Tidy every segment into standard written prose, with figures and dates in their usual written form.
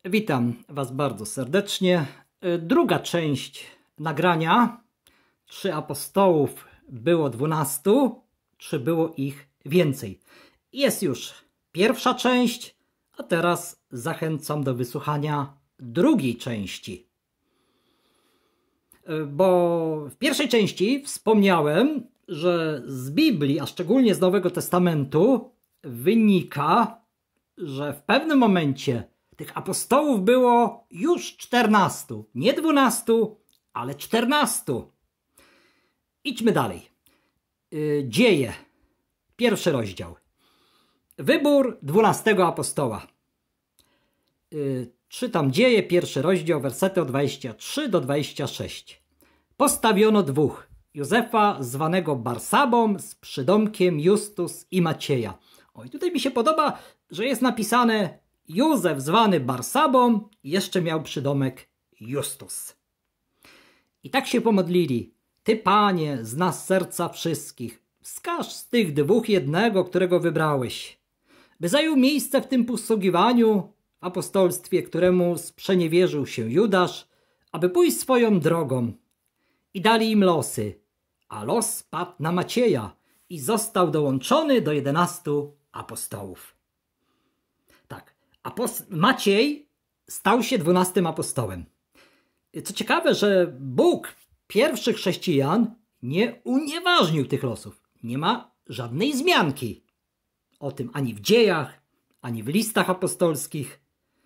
Witam Was bardzo serdecznie. Druga część nagrania. 3 apostołów było 12, czy było ich więcej? Jest już pierwsza część, a teraz zachęcam do wysłuchania drugiej części. Bo w pierwszej części wspomniałem, że z Biblii, a szczególnie z Nowego Testamentu, wynika, że w pewnym momencie tych apostołów było już 14. Nie 12, ale 14. Idźmy dalej. Dzieje. Pierwszy rozdział. Wybór 12 apostoła. Czytam Dzieje, pierwszy rozdział, wersety od 23 do 26. Postawiono dwóch. Józefa, zwanego Barsabą, z przydomkiem Justus i Macieja. I tutaj mi się podoba, że jest napisane Józef, zwany Barsabą, jeszcze miał przydomek Justus. I tak się pomodlili. Ty, Panie, znasz serca wszystkich. Wskaż z tych dwóch jednego, którego wybrałeś, by zajął miejsce w tym posługiwaniu w apostolstwie, któremu sprzeniewierzył się Judasz, aby pójść swoją drogą. I dali im losy, a los padł na Macieja i został dołączony do 11 apostołów. Tak, Maciej stał się 12 apostołem. Co ciekawe, że Bóg pierwszych chrześcijan nie unieważnił tych losów. Nie ma żadnej wzmianki o tym ani w dziejach, ani w listach apostolskich.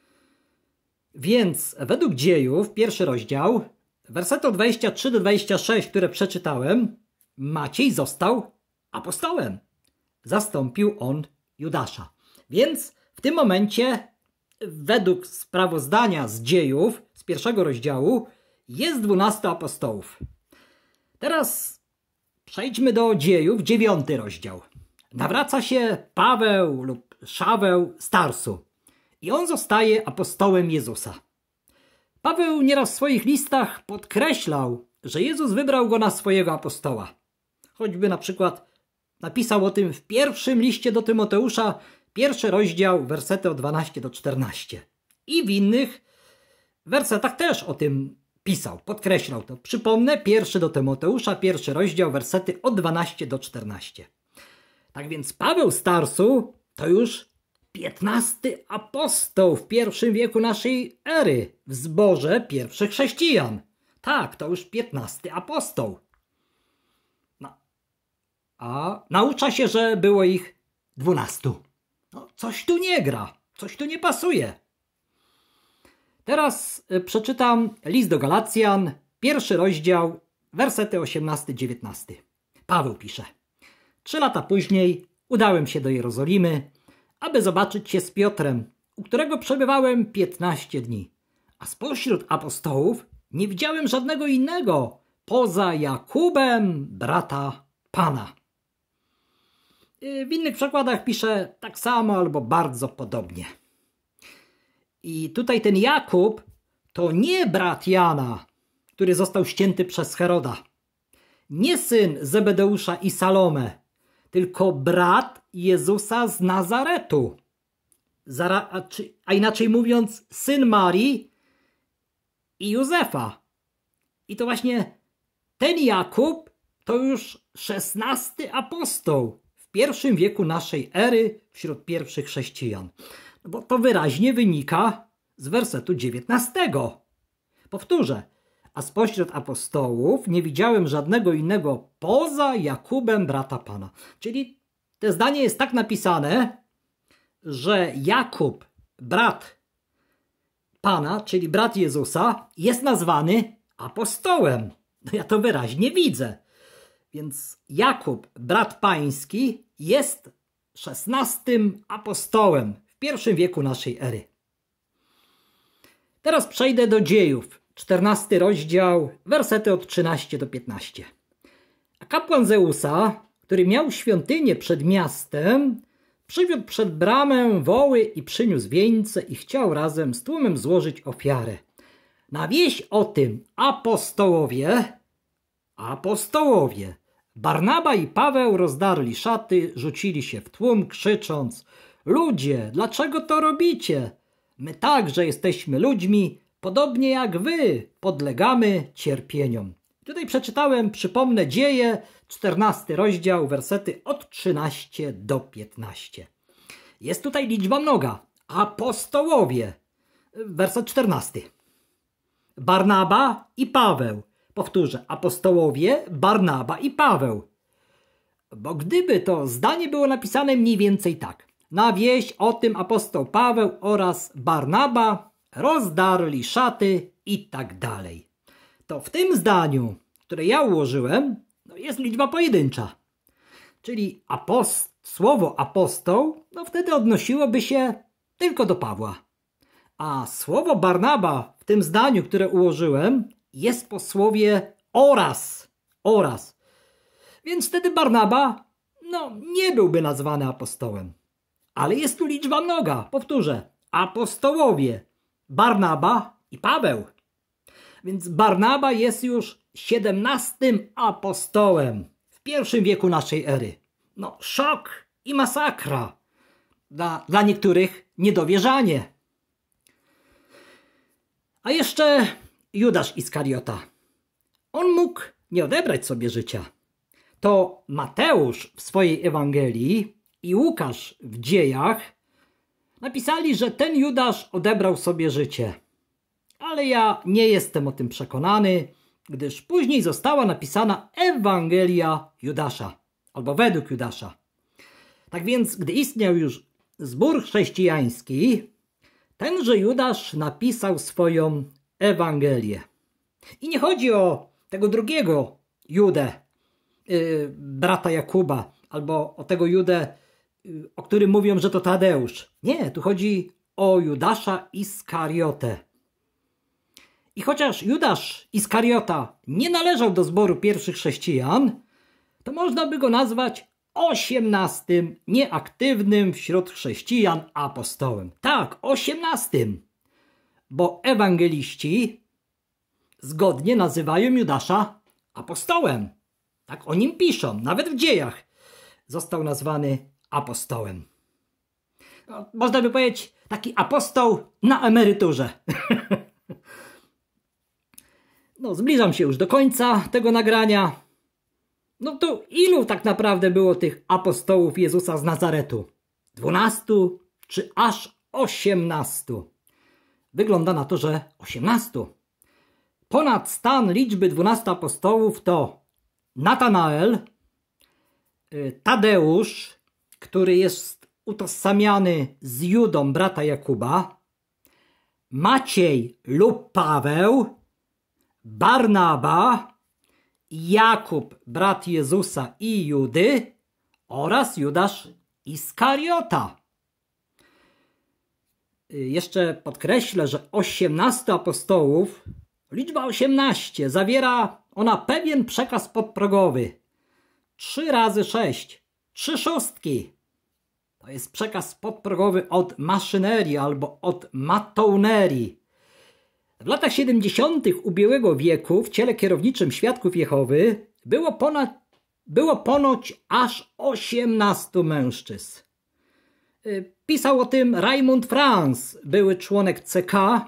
Więc według Dziejów, pierwszy rozdział, wersety od 23 do 26, które przeczytałem, Maciej został apostołem. Zastąpił on Judasza. Więc w tym momencie, według sprawozdania z Dziejów, z pierwszego rozdziału, jest 12 apostołów. Teraz przejdźmy do Dziejów, 9 rozdział. Nawraca się Paweł lub Szaweł z Tarsu i on zostaje apostołem Jezusa. Paweł nieraz w swoich listach podkreślał, że Jezus wybrał go na swojego apostoła. Choćby na przykład napisał o tym w pierwszym liście do Tymoteusza, pierwszy rozdział, wersety od 12 do 14. I w innych wersetach też o tym pisał, podkreślał to. Przypomnę, pierwszy do Tymoteusza, pierwszy rozdział, wersety od 12 do 14. Tak więc Paweł z Tarsu to już 15 apostoł w pierwszym wieku naszej ery w zborze pierwszych chrześcijan. Tak, to już 15 apostoł. A naucza się, że było ich 12. Coś tu nie gra, coś tu nie pasuje. Teraz przeczytam list do Galacjan, pierwszy rozdział, wersety 18-19. Paweł pisze: 3 lata później udałem się do Jerozolimy, aby zobaczyć się z Piotrem, u którego przebywałem 15 dni. A spośród apostołów nie widziałem żadnego innego, poza Jakubem, brata Pana. W innych przekładach pisze tak samo albo bardzo podobnie. I tutaj ten Jakub to nie brat Jana, który został ścięty przez Heroda. Nie syn Zebedeusza i Salome, tylko brat Jezusa z Nazaretu. A inaczej mówiąc, syn Marii i Józefa. I to właśnie ten Jakub to już 16 apostoł w pierwszym wieku naszej ery wśród pierwszych chrześcijan. Bo to wyraźnie wynika z wersetu 19. Powtórzę. A spośród apostołów nie widziałem żadnego innego poza Jakubem, brata Pana. Czyli to zdanie jest tak napisane, że Jakub, brat Pana, czyli brat Jezusa, jest nazwany apostołem. Ja to wyraźnie widzę. Więc Jakub, brat pański, jest 16 apostołem w pierwszym wieku naszej ery. Teraz przejdę do Dziejów, 14 rozdział, wersety od 13 do 15. A kapłan Zeusa, który miał świątynię przed miastem, przywiódł przed bramę woły i przyniósł wieńce i chciał razem z tłumem złożyć ofiarę. Na wieść o tym apostołowie, Barnaba i Paweł rozdarli szaty, rzucili się w tłum, krzycząc: ludzie, dlaczego to robicie? my także jesteśmy ludźmi, podobnie jak wy podlegamy cierpieniom. Tutaj przeczytałem, przypomnę, Dzieje, 14 rozdział, wersety od 13 do 15. Jest tutaj liczba mnoga. Apostołowie, werset 14. Barnaba i Paweł. Powtórzę, apostołowie, Barnaba i Paweł. Bo gdyby to zdanie było napisane mniej więcej tak. Na wieść o tym apostoł Paweł oraz Barnaba rozdarli szaty i tak dalej. To w tym zdaniu, które ja ułożyłem, jest liczba pojedyncza. Czyli słowo apostoł, wtedy odnosiłoby się tylko do Pawła. A słowo Barnaba w tym zdaniu, które ułożyłem, jest po słowie oraz. Więc wtedy Barnaba, nie byłby nazwany apostołem. Ale jest tu liczba mnoga. Powtórzę, apostołowie, Barnaba i Paweł. Więc Barnaba jest już 17 apostołem w pierwszym wieku naszej ery. Szok i masakra. Dla niektórych niedowierzanie. A jeszcze Judasz Iskariota. On mógł nie odebrać sobie życia. To Mateusz w swojej Ewangelii i Łukasz w Dziejach napisali, że ten Judasz odebrał sobie życie. Ale ja nie jestem o tym przekonany, gdyż później została napisana Ewangelia Judasza, albo według Judasza. Tak więc, gdy istniał już zbór chrześcijański, tenże Judasz napisał swoją Ewangelię. I nie chodzi o tego drugiego Judę, brata Jakuba, albo o tego Judę, o którym mówią, że to Tadeusz. Nie, tu chodzi o Judasza Iskariotę. I chociaż Judasz Iskariota nie należał do zboru pierwszych chrześcijan, to można by go nazwać 18 nieaktywnym wśród chrześcijan apostołem. Tak, 18. Bo ewangeliści zgodnie nazywają Judasza apostołem. Tak o nim piszą, nawet w Dziejach został nazwany apostołem. Można by powiedzieć, taki apostoł na emeryturze. Zbliżam się już do końca tego nagrania. To ilu tak naprawdę było tych apostołów Jezusa z Nazaretu? 12 czy aż 18? Wygląda na to, że 18. Ponad stan liczby 12 apostołów to Natanael, Tadeusz, który jest utożsamiany z Judą, brata Jakuba, Maciej lub Paweł, Barnaba, Jakub, brat Jezusa i Judy oraz Judasz Iskariota. Jeszcze podkreślę, że 18 apostołów, liczba 18, zawiera ona pewien przekaz podprogowy. 3 razy 6, 3 szóstki. To jest przekaz podprogowy od maszynerii albo od matounerii. W latach 70. ubiegłego wieku w ciele kierowniczym Świadków Jehowy było ponoć aż 18 mężczyzn. Pisał o tym Raymond Franz, były członek CK,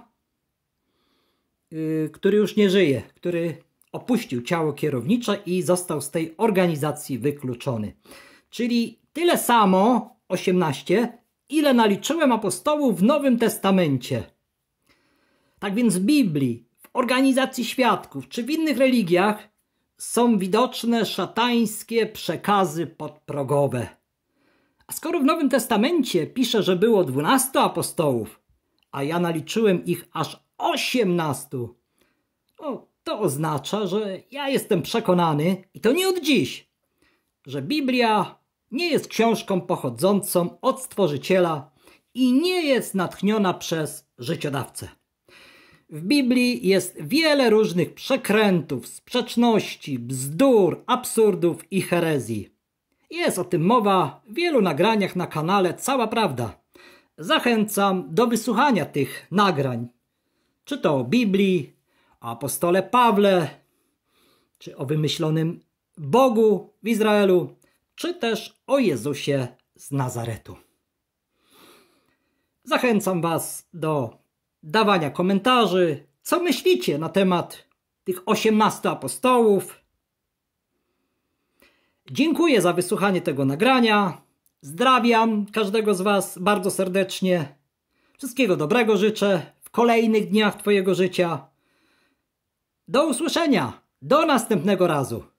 który już nie żyje, który opuścił ciało kierownicze i został z tej organizacji wykluczony. Czyli tyle samo, 18, ile naliczyłem apostołów w Nowym Testamencie. Tak więc w Biblii, w organizacji świadków czy w innych religiach są widoczne szatańskie przekazy podprogowe. A skoro w Nowym Testamencie pisze, że było 12 apostołów, a ja naliczyłem ich aż 18, to oznacza, że ja jestem przekonany, i to nie od dziś, że Biblia nie jest książką pochodzącą od Stworzyciela i nie jest natchniona przez życiodawcę. W Biblii jest wiele różnych przekrętów, sprzeczności, bzdur, absurdów i herezji. Jest o tym mowa w wielu nagraniach na kanale Cała Prawda. Zachęcam do wysłuchania tych nagrań. Czy to o Biblii, o apostole Pawle, czy o wymyślonym Bogu w Izraelu, czy też o Jezusie z Nazaretu. Zachęcam Was do dawania komentarzy, co myślicie na temat tych 18 apostołów. Dziękuję za wysłuchanie tego nagrania. Zdrawiam każdego z Was bardzo serdecznie. Wszystkiego dobrego życzę w kolejnych dniach Twojego życia. Do usłyszenia. Do następnego razu.